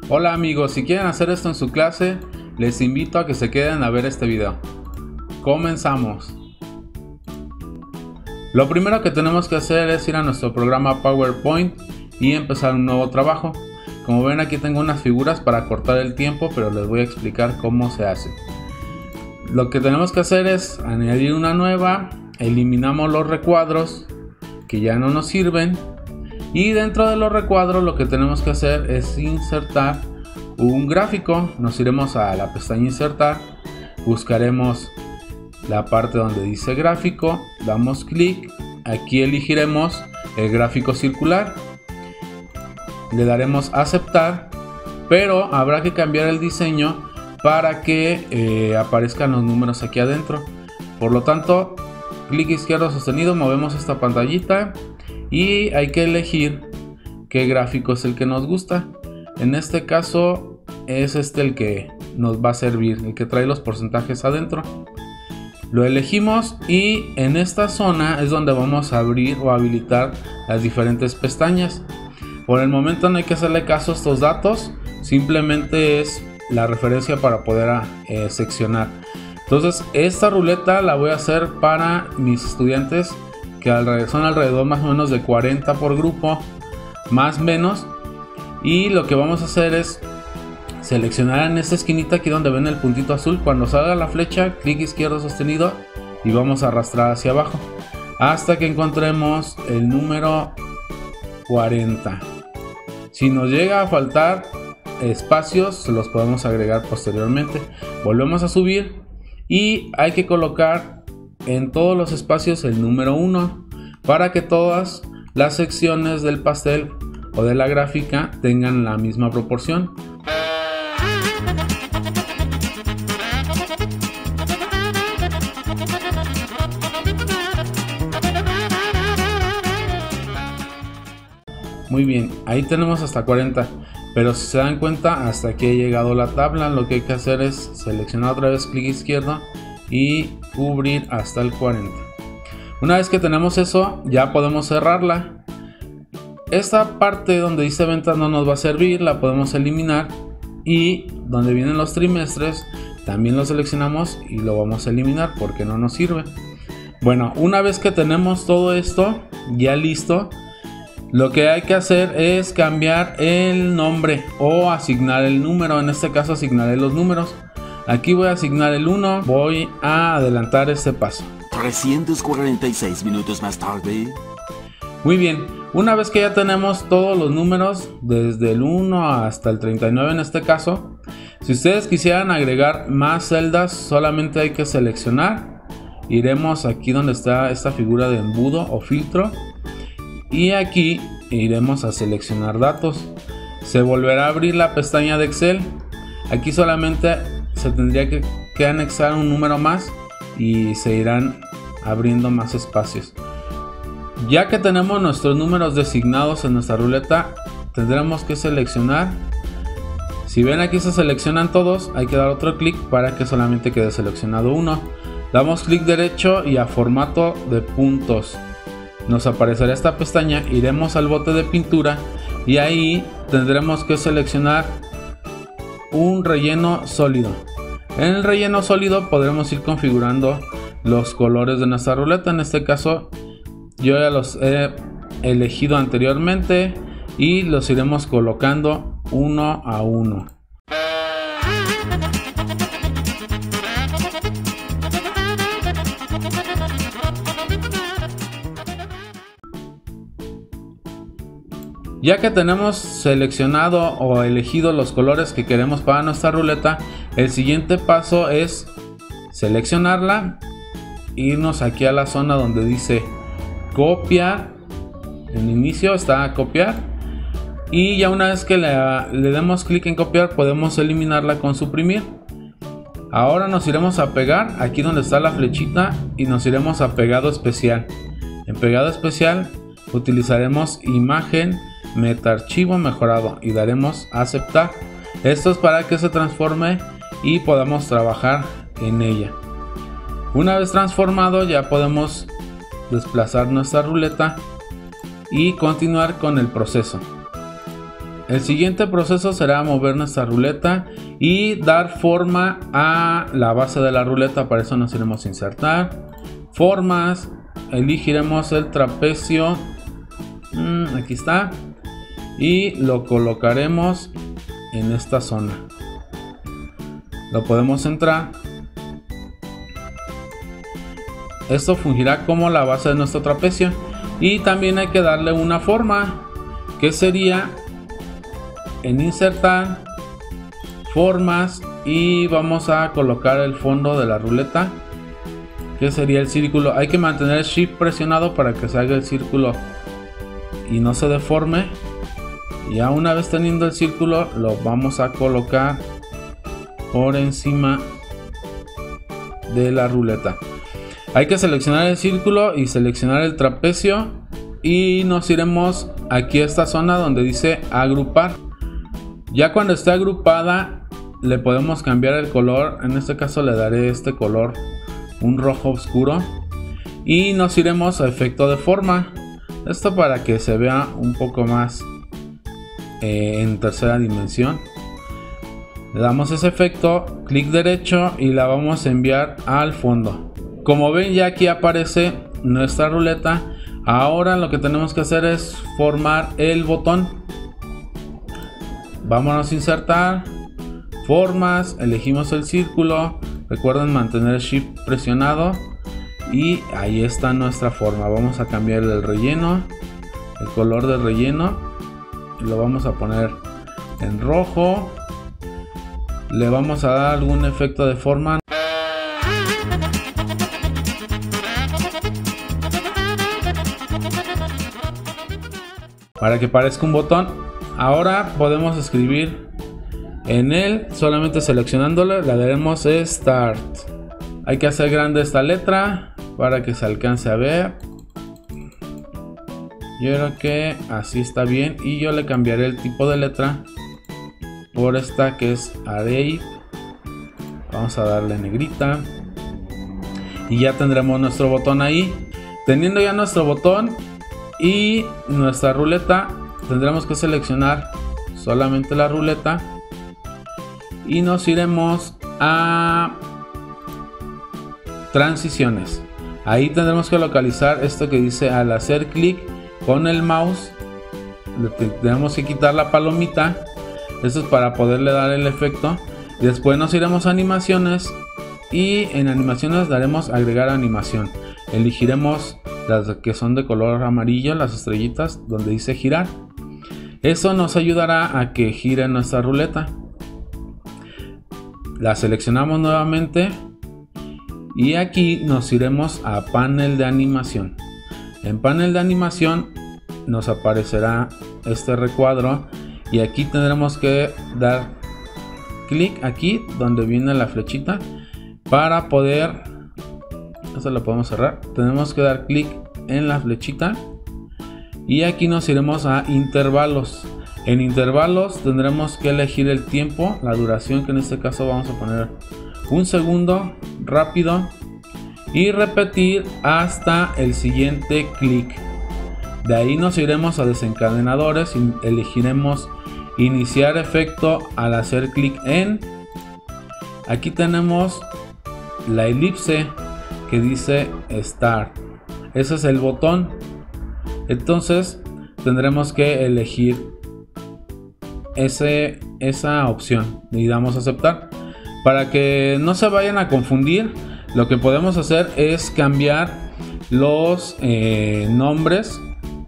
Hola amigos, si quieren hacer esto en su clase, les invito a que se queden a ver este video. Comenzamos. Lo primero que tenemos que hacer es ir a nuestro programa PowerPoint y empezar un nuevo trabajo. Como ven, aquí tengo unas figuras para cortar el tiempo, pero les voy a explicar cómo se hace. Lo que tenemos que hacer es añadir una nueva, eliminamos los recuadros que ya no nos sirven. Y dentro de los recuadros lo que tenemos que hacer es insertar un gráfico. Nos iremos a la pestaña insertar, buscaremos la parte donde dice gráfico, damos clic, aquí elegiremos el gráfico circular, le daremos a aceptar, pero habrá que cambiar el diseño para que aparezcan los números aquí adentro. Por lo tanto, clic izquierdo sostenido, movemos esta pantallita y hay que elegir qué gráfico es el que nos gusta. En este caso es este el que nos va a servir, el que trae los porcentajes adentro. Lo elegimos y en esta zona es donde vamos a abrir o habilitar las diferentes pestañas. Por el momento no hay que hacerle caso a estos datos, simplemente es la referencia para poder seccionar. Entonces esta ruleta la voy a hacer para mis estudiantes, que son alrededor más o menos de 40 por grupo, más o menos. Y lo que vamos a hacer es seleccionar en esta esquinita aquí donde ven el puntito azul. Cuando salga la flecha, clic izquierdo sostenido y vamos a arrastrar hacia abajo hasta que encontremos el número 40. Si nos llega a faltar espacios, se los podemos agregar posteriormente. Volvemos a subir y hay que colocar en todos los espacios el número 1 para que todas las secciones del pastel o de la gráfica tengan la misma proporción. Muy bien, ahí tenemos hasta 40, pero si se dan cuenta, hasta aquí ha llegado la tabla. Lo que hay que hacer es seleccionar otra vez, clic izquierdo y cubrir hasta el 40. Una vez que tenemos eso, ya podemos cerrarla. Esta parte donde dice ventas no nos va a servir, la podemos eliminar, y donde vienen los trimestres también lo seleccionamos y lo vamos a eliminar porque no nos sirve. Bueno, una vez que tenemos todo esto ya listo, lo que hay que hacer es cambiar el nombre o asignar el número. En este caso asignaré los números. Aquí voy a asignar el 1, voy a adelantar este paso. 346 minutos más tarde. Muy bien, una vez que ya tenemos todos los números, desde el 1 hasta el 39 en este caso, si ustedes quisieran agregar más celdas, solamente hay que seleccionar. Iremos aquí donde está esta figura de embudo o filtro, y aquí iremos a seleccionar datos. Se volverá a abrir la pestaña de Excel. Aquí solamente se tendría que anexar un número más y se irán abriendo más espacios. Ya que tenemos nuestros números designados en nuestra ruleta, tendremos que seleccionar. Si ven, aquí se seleccionan todos, hay que dar otro clic para que solamente quede seleccionado uno. Damos clic derecho y a formato de puntos. Nos aparecerá esta pestaña, iremos al bote de pintura y ahí tendremos que seleccionar un relleno sólido. En el relleno sólido podremos ir configurando los colores de nuestra ruleta. En este caso yo ya los he elegido anteriormente y los iremos colocando uno a uno. Ya que tenemos seleccionado o elegido los colores que queremos para nuestra ruleta, el siguiente paso es seleccionarla, irnos aquí a la zona donde dice copiar. En inicio está copiar, y ya una vez que le demos clic en copiar, podemos eliminarla con suprimir. Ahora nos iremos a pegar aquí donde está la flechita y nos iremos a pegado especial. En pegado especial utilizaremos imagen metaarchivo mejorado y daremos a aceptar. Esto es para que se transforme y podamos trabajar en ella. Una vez transformado, ya podemos desplazar nuestra ruleta y continuar con el proceso. El siguiente proceso será mover nuestra ruleta y dar forma a la base de la ruleta. Para eso nos iremos a insertar, formas, elegiremos el trapecio, aquí está, y lo colocaremos en esta zona. Lo podemos centrar. Esto fungirá como la base de nuestro trapecio. Y también hay que darle una forma, que sería en insertar, formas, y vamos a colocar el fondo de la ruleta, que sería el círculo. Hay que mantener el Shift presionado para que se haga el círculo y no se deforme. Ya una vez teniendo el círculo, lo vamos a colocar por encima de la ruleta. Hay que seleccionar el círculo y seleccionar el trapecio, y nos iremos aquí a esta zona donde dice agrupar. Ya cuando esté agrupada, le podemos cambiar el color. En este caso le daré este color, un rojo oscuro, y nos iremos a efecto de forma. Esto para que se vea un poco más en tercera dimensión. Le damos ese efecto, clic derecho, y la vamos a enviar al fondo. Como ven, ya aquí aparece nuestra ruleta. Ahora lo que tenemos que hacer es formar el botón. Vámonos a insertar, formas, elegimos el círculo, recuerden mantener el Shift presionado, y ahí está nuestra forma. Vamos a cambiar el relleno, el color del relleno, y lo vamos a poner en rojo. Le vamos a dar algún efecto de forma. Para que parezca un botón. Ahora podemos escribir en él, solamente seleccionándolo, le daremos Start. Hay que hacer grande esta letra para que se alcance a ver. Yo creo que así está bien, y yo le cambiaré el tipo de letra por esta que es Array. Vamos a darle negrita y ya tendremos nuestro botón ahí. Teniendo ya nuestro botón y nuestra ruleta, tendremos que seleccionar solamente la ruleta y nos iremos a transiciones. Ahí tendremos que localizar esto que dice al hacer clic con el mouse. Tenemos que quitar la palomita. Esto es para poderle dar el efecto. Después nos iremos a animaciones, y en animaciones daremos agregar animación. Elegiremos las que son de color amarillo, las estrellitas donde dice girar. Eso nos ayudará a que gire nuestra ruleta. La seleccionamos nuevamente y aquí nos iremos a panel de animación. En panel de animación nos aparecerá este recuadro, y aquí tendremos que dar clic aquí donde viene la flechita para poder, esto lo podemos cerrar. Tenemos que dar clic en la flechita y aquí nos iremos a intervalos. En intervalos tendremos que elegir el tiempo, la duración, que en este caso vamos a poner 1 segundo rápido, y repetir hasta el siguiente clic. De ahí nos iremos a desencadenadores y elegiremos iniciar efecto al hacer clic en. Aquí tenemos la elipse que dice Start. Ese es el botón. Entonces tendremos que elegir esa opción y damos a aceptar. Para que no se vayan a confundir, lo que podemos hacer es cambiar los nombres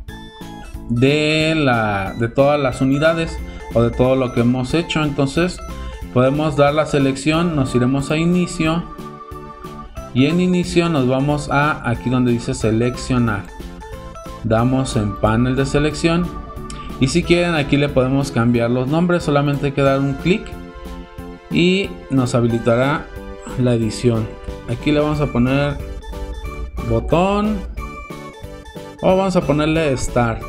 de todas las unidades o de todo lo que hemos hecho. Entonces podemos dar la selección, nos iremos a inicio, y en inicio nos vamos a aquí donde dice seleccionar. Damos en panel de selección, y si quieren aquí le podemos cambiar los nombres. Solamente hay que dar un clic y nos habilitará la edición. Aquí le vamos a poner botón, o vamos a ponerle Start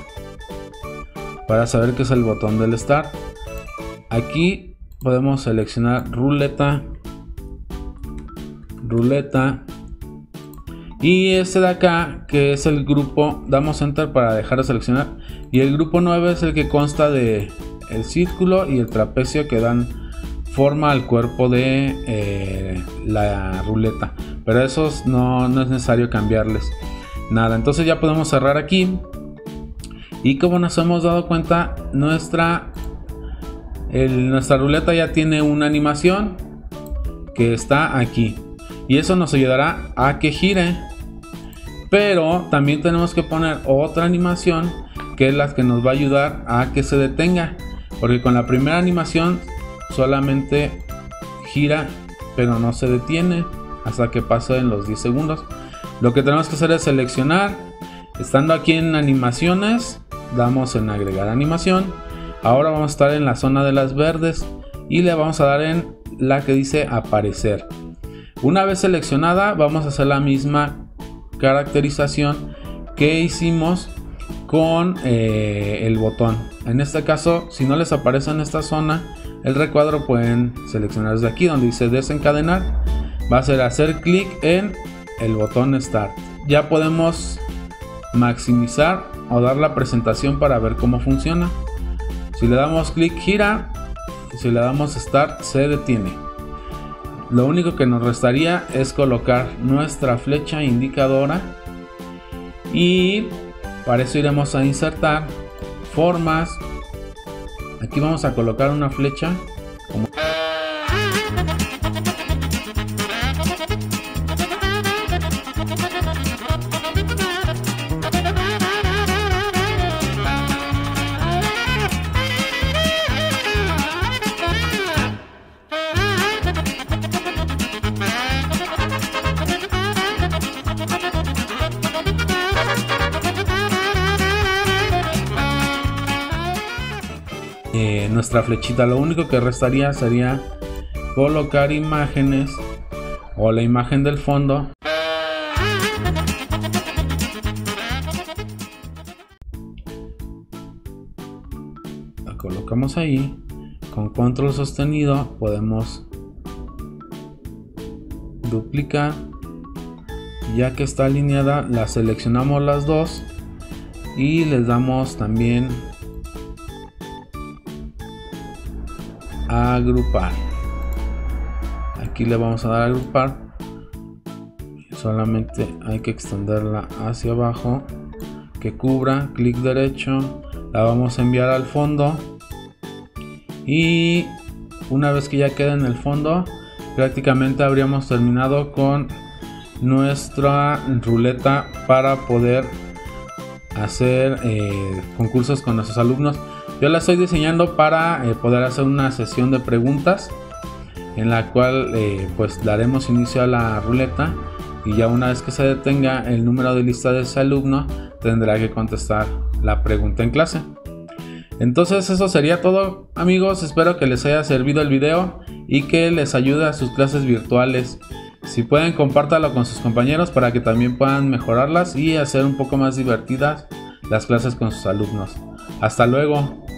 para saber que es el botón del Start. Aquí podemos seleccionar ruleta, y este de acá, que es el grupo, damos enter para dejar de seleccionar, Y el grupo 9 es el que consta de el círculo y el trapecio que dan forma al cuerpo de la ruleta, pero esos no es necesario cambiarles nada. Entonces ya podemos cerrar aquí, y como nos hemos dado cuenta, nuestra ruleta ya tiene una animación que está aquí, y eso nos ayudará a que gire. Pero también tenemos que poner otra animación, que es la que nos va a ayudar a que se detenga, porque con la primera animación solamente gira pero no se detiene hasta que pasen los 10 segundos. Lo que tenemos que hacer es seleccionar, estando aquí en animaciones, damos en agregar animación. Ahora vamos a estar en la zona de las verdes y le vamos a dar en la que dice aparecer. Una vez seleccionada, vamos a hacer la misma caracterización que hicimos con el botón. En este caso, si no les aparece en esta zona el recuadro, pueden seleccionar desde aquí donde dice desencadenar. Va a ser hacer clic en el botón Start. Ya podemos maximizar o dar la presentación para ver cómo funciona. Si le damos clic, gira. Si le damos Start, se detiene. Lo único que nos restaría es colocar nuestra flecha indicadora, y para eso iremos a insertar formas. Aquí vamos a colocar una flecha como nuestra flechita. Lo único que restaría sería colocar imágenes o la imagen del fondo. La colocamos ahí. Con control sostenido podemos duplicar. Ya que está alineada, la seleccionamos las dos y les damos también a agrupar. Aquí le vamos a dar a agrupar. Solamente hay que extenderla hacia abajo, que cubra. Clic derecho, la vamos a enviar al fondo, y una vez que ya quede en el fondo, prácticamente habríamos terminado con nuestra ruleta para poder hacer concursos con nuestros alumnos. Yo la estoy diseñando para poder hacer una sesión de preguntas en la cual pues daremos inicio a la ruleta, y ya una vez que se detenga el número de lista de ese alumno, tendrá que contestar la pregunta en clase. Entonces eso sería todo, amigos. Espero que les haya servido el video y que les ayude a sus clases virtuales. Si pueden, compártalo con sus compañeros para que también puedan mejorarlas y hacer un poco más divertidas las clases con sus alumnos. Hasta luego.